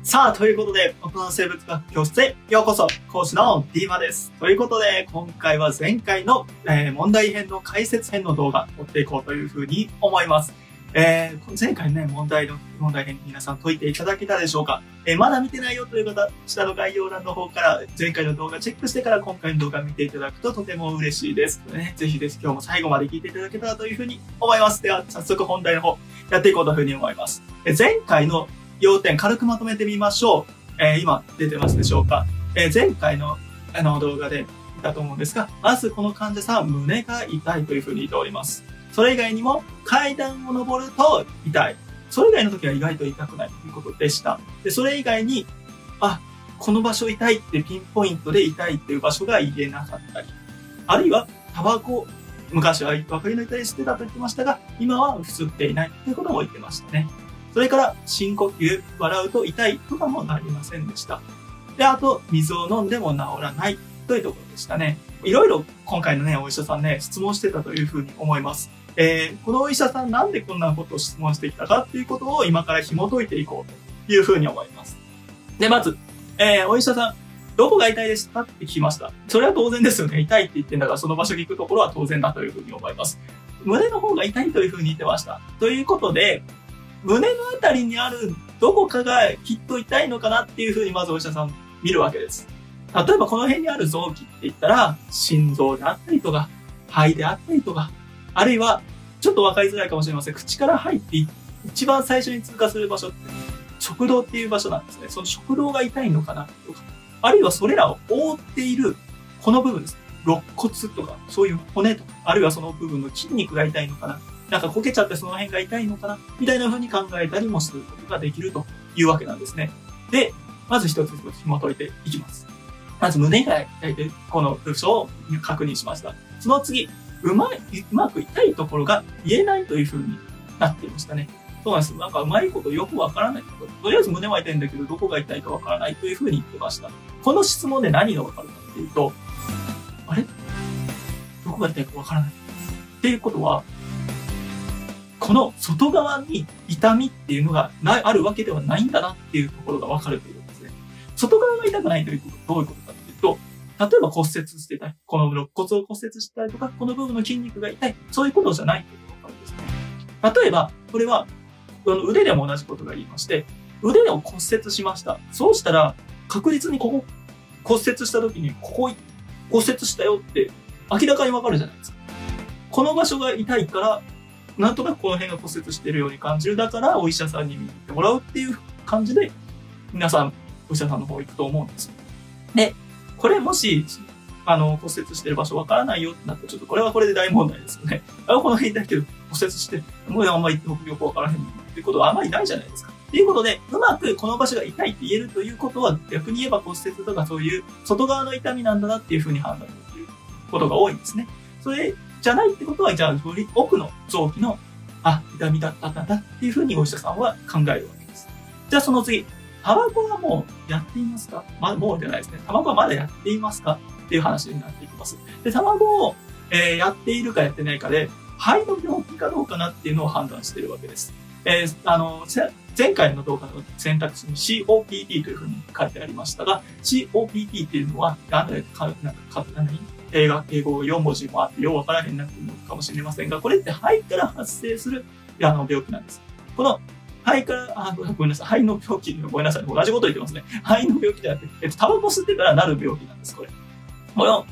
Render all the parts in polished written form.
さあ、ということで、大人の生物学教室へようこそ、講師のディーマです。ということで、今回は前回の、問題編の解説編の動画を追っていこうというふうに思います。前回ね、問題編皆さん解いていただけたでしょうか。まだ見てないよという方、下の概要欄の方から前回の動画チェックしてから今回の動画見ていただくととても嬉しいです。ぜひ今日も最後まで聞いていただけたらというふうに思います。では、早速本題の方、やっていこうというふうに思います。前回の要点軽くまとめてみましょう。今出てますでしょうか。前回の動画で見たと思うんですが、まずこの患者さん、胸が痛いというふうに言っております。それ以外にも階段を登ると痛い。それ以外の時は意外と痛くないということでした。で、それ以外に、この場所痛いってピンポイントで痛いっていう場所が言えなかったり、あるいはタバコ、昔は分かりの痛い吸ってたと言ってましたが、今は吸っていないということも言ってましたね。それから深呼吸、笑うと痛いとかもなりませんでした。で、あと、水を飲んでも治らないというところでしたね。いろいろ今回のね、お医者さんね、質問してたというふうに思います。このお医者さんなんでこんなことを質問してきたかっていうことを今から紐解いていこうというふうに思います。で、まず、お医者さん、どこが痛いですかって聞きました。それは当然ですよね。痛いって言ってんだからその場所に行くところは当然だというふうに思います。胸の方が痛いというふうに言ってました。ということで、胸のあたりにあるどこかがきっと痛いのかなっていうふうにまずお医者さん見るわけです。例えばこの辺にある臓器って言ったら、心臓であったりとか、肺であったりとか、あるいはちょっとわかりづらいかもしれません。口から入って一番最初に通過する場所って、食道っていう場所なんですね。その食道が痛いのかなとか、あるいはそれらを覆っているこの部分です。肋骨とか、そういう骨とか、あるいはその部分の筋肉が痛いのかな。なんかこけちゃってその辺が痛いのかなみたいな風に考えたりもすることができるというわけなんですね。で、まず一つ一つ紐解いていきます。まず胸が痛いで、この部署を確認しました。その次、うまく痛いところが言えないという風になっていましたね。そうなんです。なんかうまいことよくわからない。とりあえず胸は痛いんだけど、どこが痛いかわからないという風に言ってました。この質問で何がわかるかっていうと、あれどこが痛いかわからない。っていうことは、この外側に痛みっていうのがあるわけではないんだなっていうところがわかるということですね。外側が痛くないということはどういうことかっていうと、例えば骨折してたり、この肋骨を骨折してたりとか、この部分の筋肉が痛い、そういうことじゃないということがわかるんですね。例えば、これは腕でも同じことが言いまして、腕を骨折しました。そうしたら、確実にここ骨折した時に、ここ骨折したよって明らかにわかるじゃないですか。この場所が痛いから、なんとなくこの辺が骨折しているように感じる。だからお医者さんに見てもらうっていう感じで、皆さんお医者さんの方行くと思うんですよ。で、これもし、骨折してる場所わからないよってなったら、ちょっとこれはこれで大問題ですよね。この辺痛いけど骨折して、もうあんまりよくわからへんっていうことはあんまりないじゃないですか。っていうことで、うまくこの場所が痛いって言えるということは、逆に言えば骨折とかそういう外側の痛みなんだなっていうふうに判断できることが多いんですね。それじゃないってことは、じゃあ、より奥の臓器の、痛みだったんだっていうふうにお医者さんは考えるわけです。じゃあその次、タバコはもうやっていますか？もうじゃないですね。タバコはまだやっていますかっていう話になっていきます。で、タバコを、やっているかやってないかで、肺の病気かどうかなっていうのを判断しているわけです。前回の動画の選択肢に COPD というふうに書いてありましたが、COPD っていうのは、英語4文字もあってようわからへんなっていうのかもしれませんが、これって肺から発生する病気なんです。この肺から、ごめんなさい、肺の病気、ごめんなさい、同じこと言ってますね。肺の病気であって、タバコ吸ってからなる病気なんです、これ。この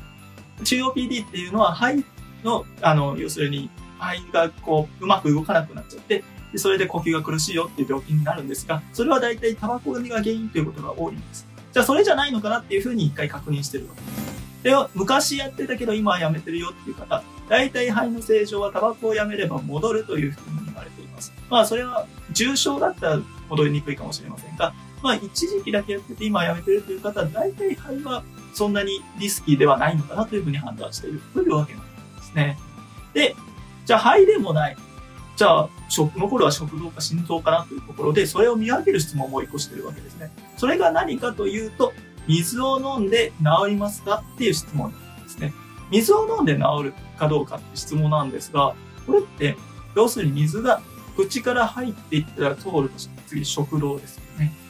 COPD っていうのは肺の、要するに肺がこう、うまく動かなくなっちゃって、でそれで呼吸が苦しいよっていう病気になるんですが、それは大体タバコが原因ということが多いんです。じゃあそれじゃないのかなっていうふうに一回確認してるわけです。で、昔やってたけど今はやめてるよっていう方、大体肺の正常はタバコをやめれば戻るというふうに言われています。それは重症だったら戻りにくいかもしれませんが、一時期だけやってて今はやめてるという方は、大体肺はそんなにリスキーではないのかなというふうに判断しているというわけなんですね。で、じゃあ肺でもない。じゃあ、残るは食道か心臓かなというところで、それを見分ける質問も一個してるわけですね。それが何かというと、水を飲んで治りますかっていう質問なんですね。水を飲んで治るかどうかって質問なんですが、これって、要するに水が口から入っていったら通るとしたら次食道ですよね。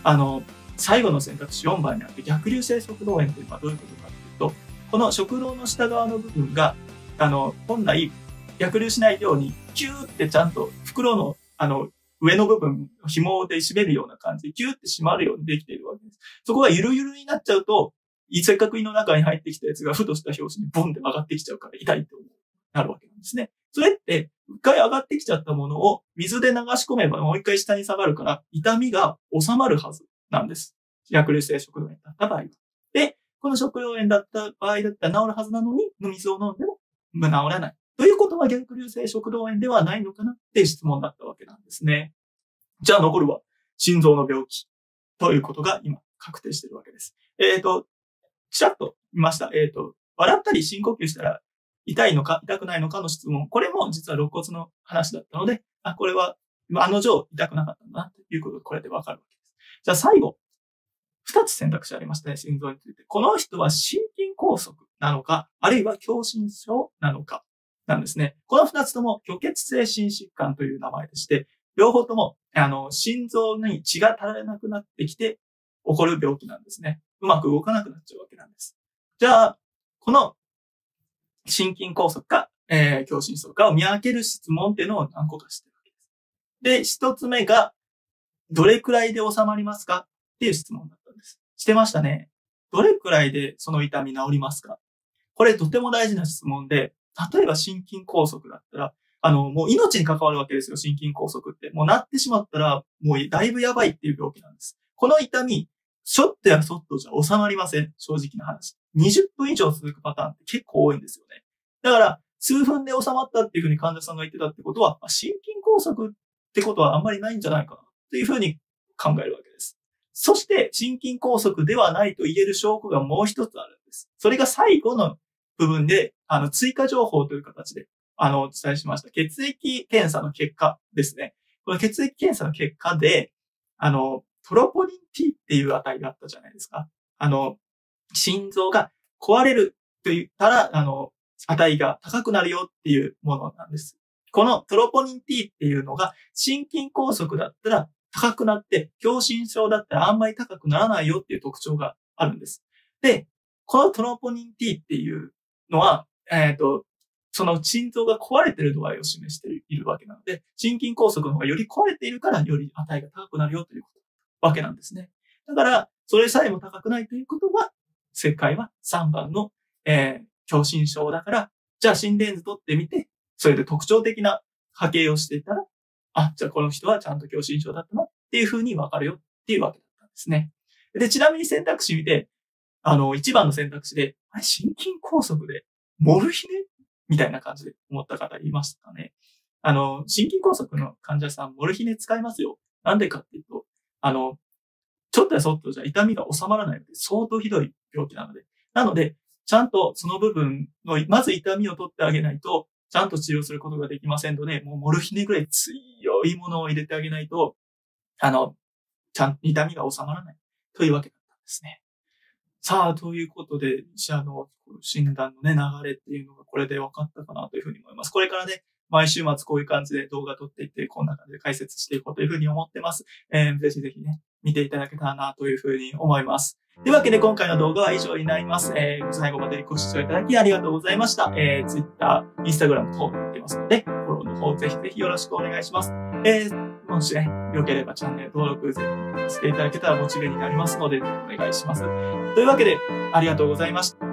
最後の選択肢4番にあって逆流性食道炎というのはどういうことかというと、この食道の下側の部分が、本来逆流しないように、キューってちゃんと袋の、上の部分、紐で締めるような感じで、キューって締まるようにできているわけです。そこがゆるゆるになっちゃうと、せっかく胃の中に入ってきたやつがふとした拍子にボンって上がってきちゃうから痛いってなるわけなんですね。それって、一回上がってきちゃったものを水で流し込めばもう一回下に下がるから、痛みが収まるはずなんです。逆流性食道炎だった場合は。で、この食道炎だった場合だったら治るはずなのに、水を飲んでも治らない。ということは逆流性食道炎ではないのかなっていう質問だったわけなんですね。じゃあ残るは心臓の病気ということが今確定しているわけです。ちらっと見ました。笑ったり深呼吸したら痛いのか痛くないのかの質問。これも実は肋骨の話だったので、これは案の定痛くなかったんだなということがこれでわかるわけです。じゃあ最後、2つ選択肢ありましたね、心臓について。この人は心筋梗塞なのか、あるいは狭心症なのか、なんですね。この2つとも虚血性心疾患という名前でして、両方とも、心臓に血が足らなくなってきて起こる病気なんですね。うまく動かなくなっちゃうわけなんです。じゃあ、この心筋梗塞か、狭心症かを見分ける質問っていうのを何個かしてるわけです。で、1つ目が、どれくらいで収まりますかっていう質問だったんです。してましたね。どれくらいでその痛み治りますか？これとても大事な質問で、例えば心筋梗塞だったら、もう命に関わるわけですよ、心筋梗塞って。もうなってしまったら、もうだいぶやばいっていう病気なんです。この痛み、ちょっとやそっとじゃ収まりません。正直な話。20分以上続くパターンって結構多いんですよね。だから、数分で収まったっていうふうに患者さんが言ってたってことは、心筋梗塞ってことはあんまりないんじゃないかなっていうふうに考えるわけです。そして、心筋梗塞ではないと言える証拠がもう一つあるんです。それが最後の部分で、追加情報という形で、お伝えしました。血液検査の結果ですね。この血液検査の結果で、トロポニン T っていう値があったじゃないですか。心臓が壊れると言ったら、値が高くなるよっていうものなんです。このトロポニン T っていうのが、心筋梗塞だったら高くなって、狭心症だったらあんまり高くならないよっていう特徴があるんです。で、このトロポニン T っていうのは、その心臓が壊れている度合いを示しているわけなので、心筋梗塞の方がより壊れているから、より値が高くなるよというわけなんですね。だから、それさえも高くないということは、正解は3番の、狭心症だから、じゃあ心電図取ってみて、それで特徴的な波形をしていたら、じゃあこの人はちゃんと狭心症だったなっていうふうにわかるよっていうわけだったんですね。で、ちなみに選択肢見て、1番の選択肢で、心筋梗塞で、モルヒネみたいな感じで思った方いましたかね。心筋梗塞の患者さん、モルヒネ使いますよ。なんでかっていうと、ちょっとやそっとじゃ痛みが収まらないので、相当ひどい病気なので。なので、ちゃんとその部分の、まず痛みを取ってあげないと、ちゃんと治療することができませんので、もうモルヒネぐらい強いものを入れてあげないと、ちゃんと痛みが収まらないというわけだったんですね。さあ、ということで、医者の診断のね、流れっていうのがこれで分かったかなというふうに思います。これからね、毎週末こういう感じで動画撮っていって、こんな感じで解説していこうというふうに思ってます。ぜひぜひね、見ていただけたらなというふうに思います。というわけで今回の動画は以上になります。最後までご視聴いただきありがとうございました。Twitter、Instagram 等もやってますので、フォローの方ぜひぜひよろしくお願いします。もしね、良ければチャンネル登録ぜひしていただけたらモチベになりますので、お願いします。というわけで、ありがとうございました。